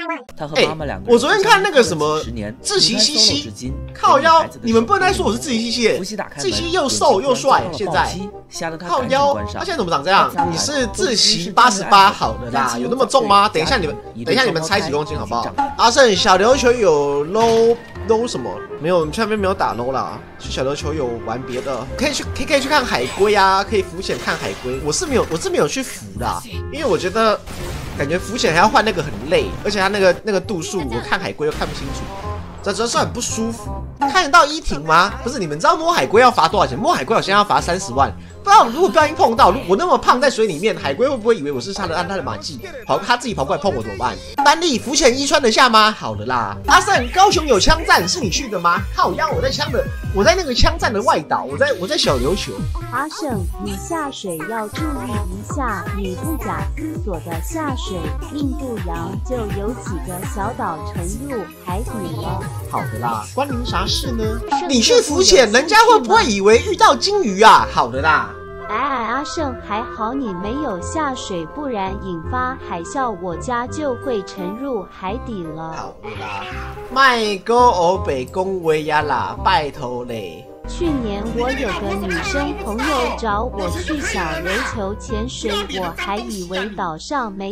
他和妈妈两个人我昨天看那个什么自习西西，靠腰，你们不能再说我是自习西西，自习西又瘦又帅，现在靠腰，他现在怎么长这样？你是自习88好的啦，有那么重吗？等一下你们猜几公斤好不好？阿胜小琉球有 low 什么？没有，下面没有打 low 啦。去小琉球有玩别的，可以去看海龟啊，可以浮潜看海龟。我是没有去浮啦，因为我觉得感觉浮潜还要换那个很累，而且它那个度数，我看海龟又看不清楚，这主要是很不舒服。看得到依婷吗？不是，你们知道摸海龟要罚多少钱？摸海龟好像要罚30万。不知道如果不小心碰到，我那么胖在水里面，海龟会不会以为我是他的马技，他自己跑过来碰我怎么办？丹利浮潜衣穿得下吗？好的啦。阿胜，高雄有枪战是你去的吗？靠腰，我在那个枪战的外岛，我在小琉球。 阿胜，你下水要注意一下，你不假思索的下水，印度洋就有几个小岛沉入海底了。 好的啦，关您啥事呢？你去浮潜，人家会不会以为遇到金鱼啊？好的啦。 阿胜，还好你没有下水，不然引发海啸，我家就会沉入海底了。 好的啦，卖哥欧北恭维呀啦，拜托嘞。 去年我有个女生朋友找我去小琉球潜水，我还以为岛上没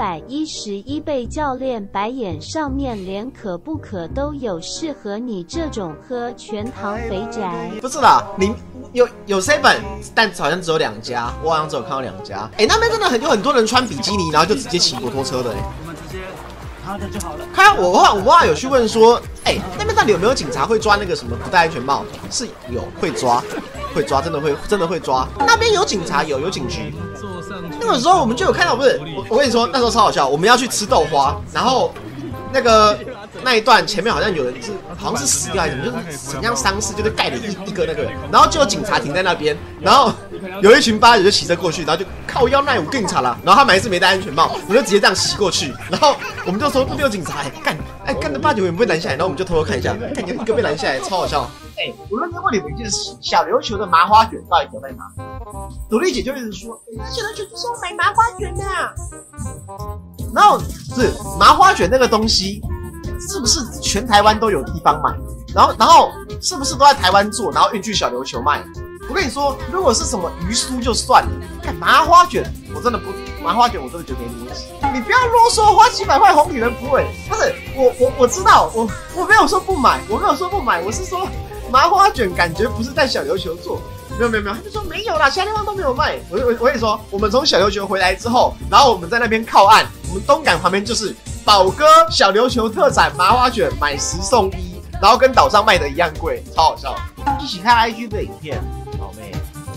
711，被教练白眼，上面连可不可都有适合你这种喝全糖肥宅。 不是啦，你有 7， 但好像只有2家，我好像只有看到2家。那边真的有很多人穿比基尼，然后就直接骑摩托车的好的就好了。看我爸爸有去问说，那边到底有没有警察会抓那个什么不戴安全帽？是有，会抓，真的会抓。那边有警察，有警局。那个时候我们就有看到，不是我跟你说，那时候超好笑。我们要去吃豆花，然后那一段前面好像有人好像是死掉还是什么，就是很像丧尸，就是盖了一个那个，然后就有警察停在那边，然后有一群八九就骑车过去，然后就靠腰那有警察啦，然后他们还是没戴安全帽，我就直接这样骑过去，然后我们就说那边有警察，干的八九也不会拦下来，然后我们就偷偷看一下，看一个被拦下来，超好笑。我认真问你们一件事，小琉球的麻花卷到底有在哪？朵莉姐就一直说，小琉球就是要买麻花卷的然后是麻花卷那个东西，是不是全台湾都有地方买？然后是不是都在台湾做，然后运去小琉球卖？我跟你说，如果是什么鱼酥就算了，看麻花卷，我真的不麻花卷，我真的觉得没东西。你不要啰嗦，花几百块哄女人不会。不是我知道，我没有说不买，我是说麻花卷感觉不是在小琉球做。没有，他就说没有啦，其他地方都没有卖。我跟你说，我们从小琉球回来之后，然后我们在那边靠岸，我们东港旁边就是宝哥小琉球特产麻花卷，买10送1，然后跟岛上卖的一样贵，超好笑。一起看 IG 的影片，好妹，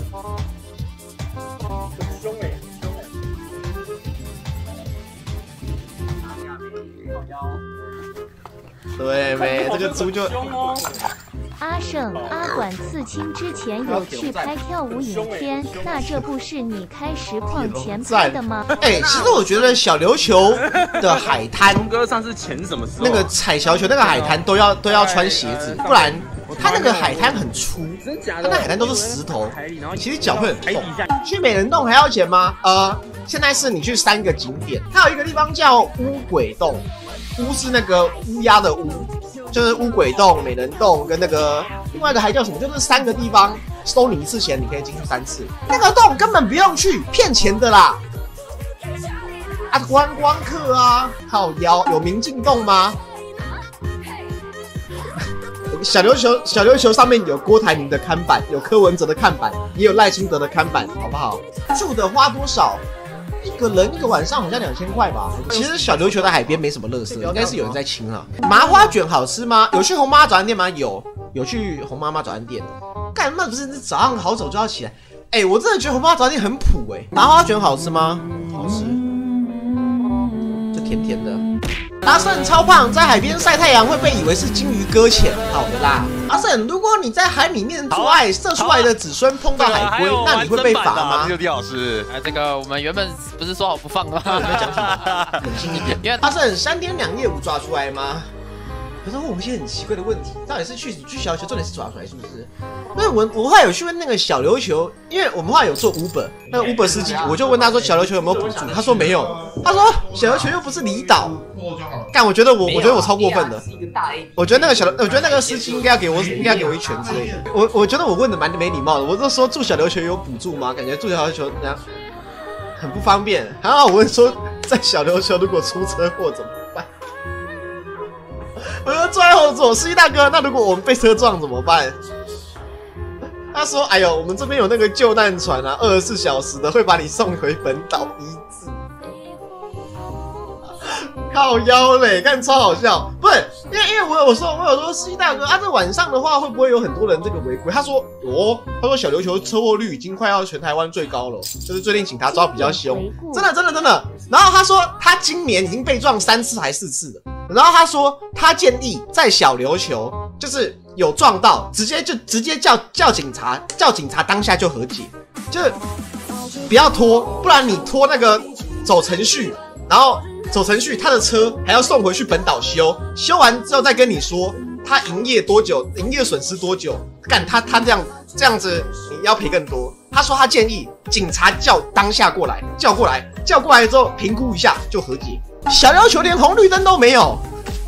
很凶对没？这个猪就。 阿胜、阿管刺青之前有去拍跳舞影片，那这不是你开实况前拍的吗？ 其实我觉得小琉球的海滩， 东哥上次潜什么时候？ 那个踩小琉球那个海滩都要穿鞋子，不然它那个海滩很粗，它那海滩都是石头，其实脚会很痛。去美人洞还要钱吗？现在是你去3个景点，它有一个地方叫乌鬼洞，乌是那个乌鸦的乌。就是乌鬼洞、美人洞跟那个另外一个还叫什么？就是3个地方收你1次钱，你可以进去3次。那个洞根本不用去，骗钱的啦！观光客啊，靠腰有明镜洞吗？小琉球上面有郭台铭的看板，有柯文哲的看板，也有赖清德的看板，好不好？住的花多少？一个人1个晚上好像2000块吧。其实小琉球的海边没什么垃圾，应该是有人在清啊。麻花卷好吃吗？有去红妈妈早餐店吗？有去红妈妈早餐店。干嘛不是早上好早就要起来？我真的觉得红妈妈早餐店很普麻花卷好吃吗？好吃，就甜甜的。阿胜超胖，在海边晒太阳会被以为是金鱼搁浅。好的啦，阿胜，如果你在海里面做爱，射出来的子孙碰到海龟，那你会被罚吗？ 六弟老师， 这个我们原本不是说好不放吗？ 你们讲什么？冷静一点。因为阿胜3天2夜5抓出来吗？ 可是问我们一些很奇怪的问题，到底是去小琉球重点是抓出来是不是？因为我后来有去问那个小琉球，因为我们后来有做 Uber， 那个 Uber 司机，我就问他说小琉球有没有补助，他说没有，他说小琉球又不是离岛。干，我觉得我超过分的，我觉得那个司机应该要给我一拳之类的。我觉得我问的蛮没礼貌的，我就说住小琉球有补助吗？感觉住小琉球这样很不方便。然后我问说在小琉球如果出车祸怎么办？我说坐在后座，司机大哥，那如果我们被车撞怎么办？他说：“哎呦，我们这边有那个救难船啊，24小时的会把你送回本岛医治。”靠腰嘞，看超好笑。不是，因为我有说司机大哥啊，这晚上的话会不会有很多人这个违规？他说有，他说小琉球车祸率已经快要全台湾最高了，就是最近警察抓比较凶，真的。然后他说他今年已经被撞3次还4次了。然后他说他建议在小琉球就是有撞到，直接叫警察当下就和解，就是不要拖，不然你拖那个走程序，然后走程序他的车还要送回去本岛修完之后再跟你说他营业多久，营业损失多久，干他这样子你要赔更多。他说他建议警察当下过来，叫过来之后评估一下就和解。小琉球连红绿灯都没有，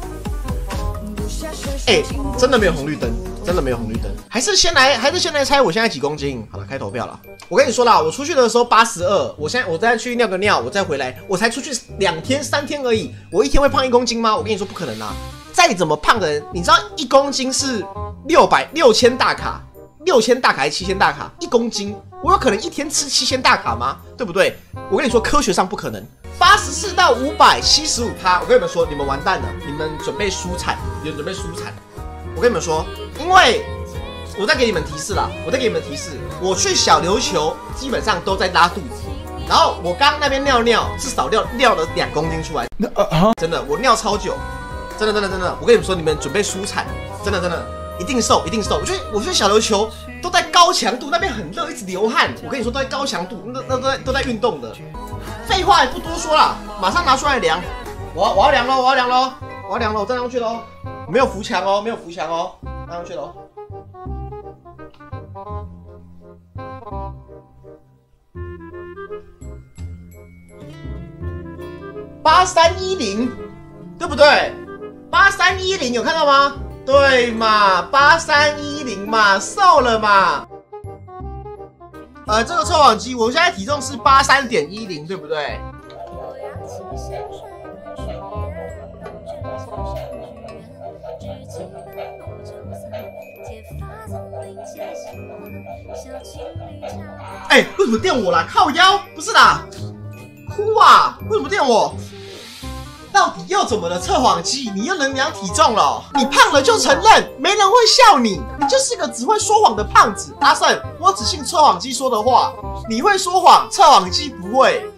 真的没有红绿灯，还是先来猜我现在几公斤？好了，开投票了。我跟你说啦，我出去的时候82，我再去尿个尿，我再回来，我才出去2天3天而已，我一天会胖1公斤吗？我跟你说不可能啊！再怎么胖的人，你知道1公斤是6000大卡还是7000大卡？1公斤，我有可能一天吃7000大卡吗？对不对？我跟你说，科学上不可能。84到575%，我跟你们说，你们完蛋了，你们准备输惨。我跟你们说，因为我再给你们提示啦，我去小琉球基本上都在拉肚子，然后我刚那边尿至少尿了2公斤出来，真的，我尿超久，真的，我跟你们说，你们准备输惨，真的，一定瘦。我去小琉球都在高强度，那边很热，一直流汗，我跟你说都在高强度，都在运动的。废话也不多说了，马上拿出来量。我要量喽，我站上去喽，没有扶墙哦，站上去喽。8310，对不对？8310有看到吗？对嘛，8310嘛，瘦了嘛。这个测谎机，我现在体重是83.10，对不对？为什么电我啦？靠腰，不是啦，哭啊！为什么电我？到底又怎么了？测谎机，你又能量体重了？你胖了就承认，没人会笑你，你就是个只会说谎的胖子。阿胜，我只信测谎机说的话，你会说谎，测谎机不会。